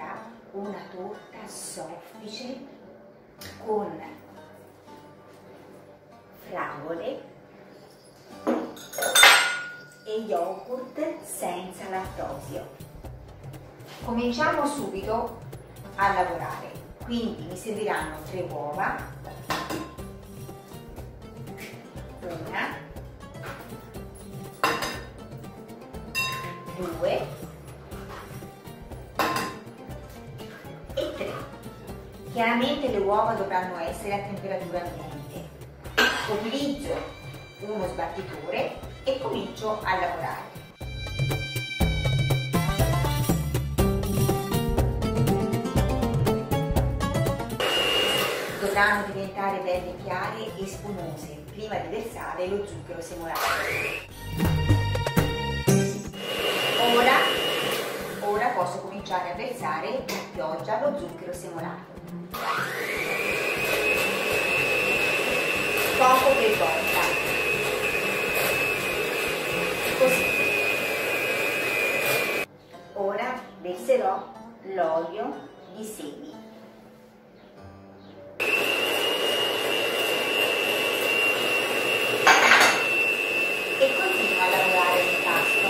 sarà una torta soffice con fragole e yogurt senza lattosio. Cominciamo subito a lavorare, quindi mi serviranno 3 uova, una, 2 e 3. Chiaramente le uova dovranno essere a temperatura ambiente. Utilizzo uno sbattitore e comincio a lavorare. Dovranno diventare belle chiare e spumose prima di versare lo zucchero semolato. Ora posso cominciare a versare a pioggia lo zucchero semolato. Poco per volta. Così. Ora verserò l'olio di semi. E continuo a lavorare l'impasto.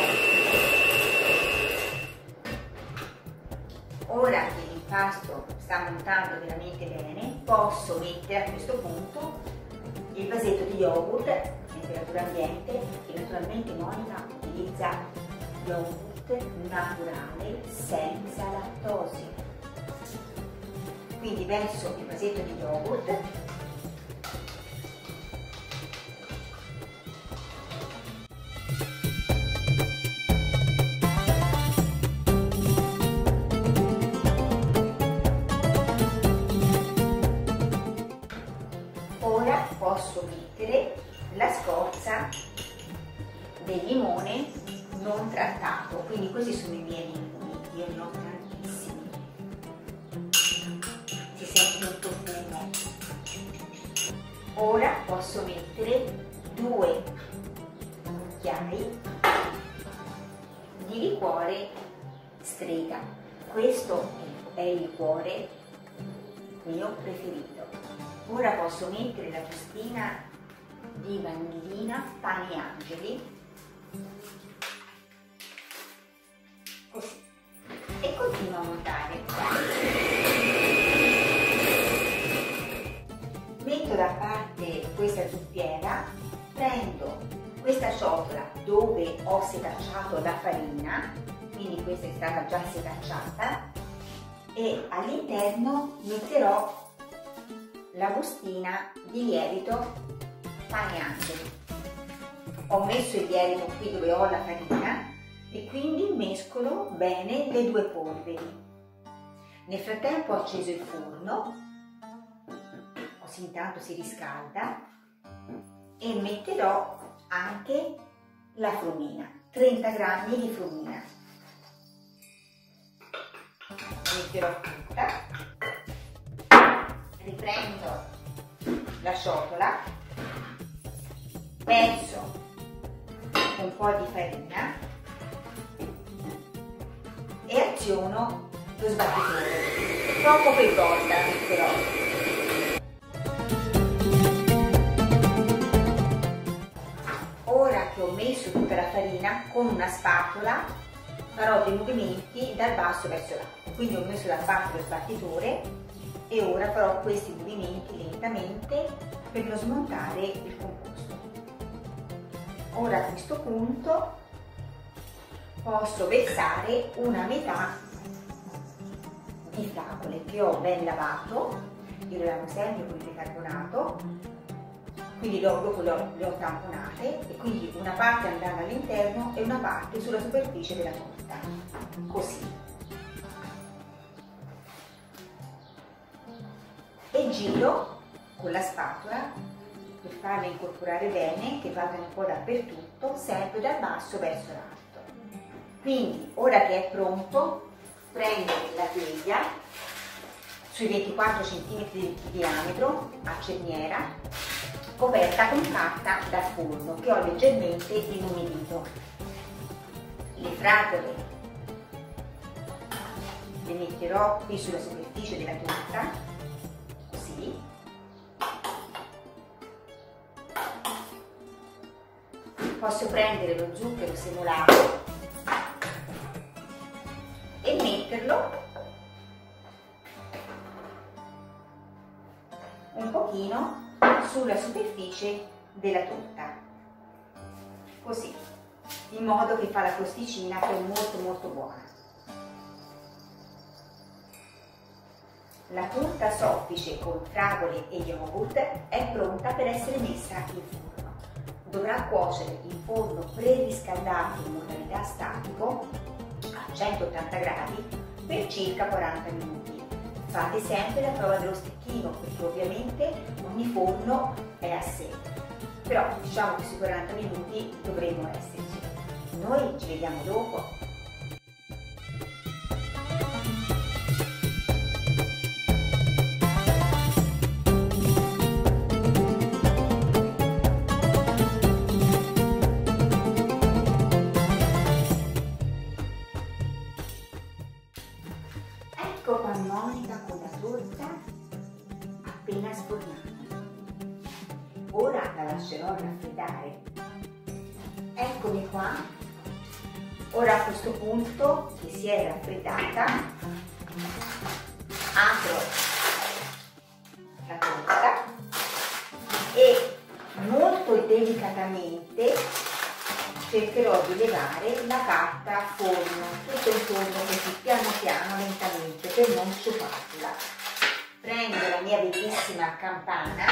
Ora che l'impasto sta montando veramente bene, posso mettere a questo punto il vasetto di yogurt a temperatura ambiente, e naturalmente Monica utilizza yogurt naturale senza lattosio. Quindi verso il vasetto di yogurt . Ora posso mettere la scorza del limone non trattato, quindi questi sono i miei limoni, io ne ho tantissimi, si sente molto fumo. Ora posso mettere 2 cucchiai di liquore strega, questo è il liquore mio preferito. Ora posso mettere la bustina di vanillina Pani Angeli, così, e continuo a montare. Metto da parte questa zuppiera, prendo questa ciotola dove ho setacciato la farina, quindi questa è stata già setacciata, e all'interno metterò la bustina di lievito Pani Angeli. Ho messo il lievito qui dove ho la farina e quindi mescolo bene le 2 polveri. Nel frattempo ho acceso il forno, così intanto si riscalda, e metterò anche la frumina, 30 grammi di frumina. Metterò tutta. Riprendo la ciotola, verso un po' di farina e aziono lo sbattitore, poco per volta metterò. Ora che ho messo tutta la farina, con una spatola farò dei movimenti dal basso verso l'alto, quindi ho messo da parte lo sbattitore e ora farò questi movimenti lentamente per non smontare il composto. Ora a questo punto posso versare una metà di fragole che ho ben lavato, io le lavo sempre con il bicarbonato, quindi dopo le ho tamponate, e quindi una parte andrà all'interno e una parte sulla superficie della torta, così. E giro con la spatola per farle incorporare bene, che vadano un po' dappertutto, sempre dal basso verso l'alto. Quindi ora che è pronto, prendo la teglia sui 24 cm di diametro a cerniera, coperta con carta da forno che ho leggermente inumidito. Le fragole le metterò qui sulla superficie della torta, così. Posso prendere lo zucchero semolato e metterlo un pochino sulla superficie della torta, così, in modo che fa la crosticina, che è molto buona. La torta soffice con fragole e yogurt è pronta per essere messa in forno. Dovrà cuocere in forno preriscaldato in modalità statico a 180 gradi per circa 40 minuti. Fate sempre la prova dello stecchino, perché ovviamente ogni forno è a sé, però diciamo che su 40 minuti dovremmo esserci. Noi ci vediamo dopo. Ecco qua Monica con la torta appena sfornata. Ora la lascerò raffreddare. Eccomi qua. Ora a questo punto che si è raffreddata, apro la torta e molto delicatamente cercherò di levare la carta a forno, tutto intorno così piano piano, lentamente, per non sciuparla. Prendo la mia bellissima campana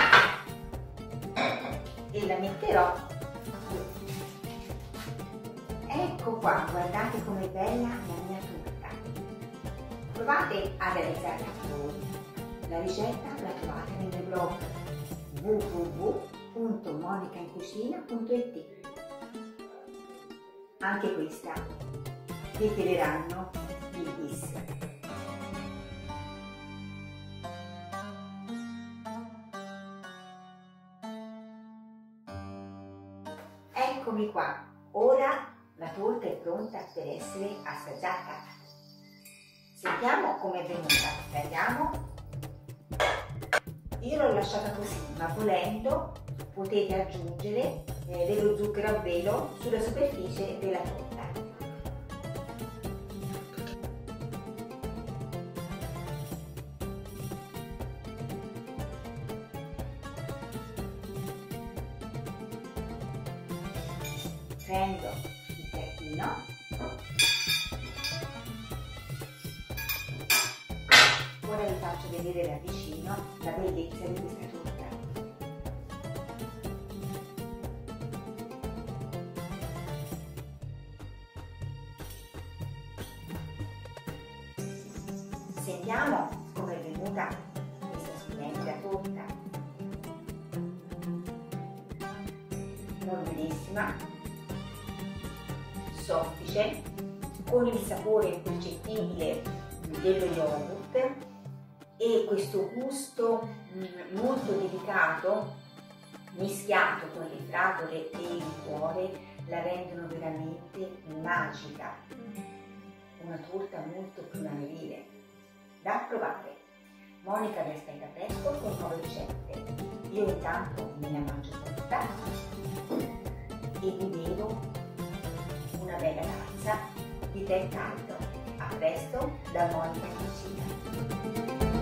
e la metterò qui. Ecco qua, guardate com'è bella la mia torta. Provate a realizzarla voi. La ricetta la trovate nel mio blog www.monicaincuscina.it. Anche questa vi chiederanno il bis. Eccomi qua, ora la torta è pronta per essere assaggiata. Sentiamo com'è venuta. Tagliamo. Io l'ho lasciata così, ma volendo potete aggiungere dello zucchero a velo sulla superficie della torta. Prendo il piattino, ora vi faccio vedere da vicino la bellezza di questa torta. Sentiamo come è venuta questa splendida torta, morbidissima, soffice, con il sapore impercettibile dello yogurt e questo gusto molto delicato mischiato con le fragole e il liquore la rendono veramente magica, una torta molto primaverile da provare. Monica vi aspetta presto con nuove ricette. Io intanto me la mangio tutta e vi bevo una bella tazza di tè caldo. A presto da Monica in Cucina.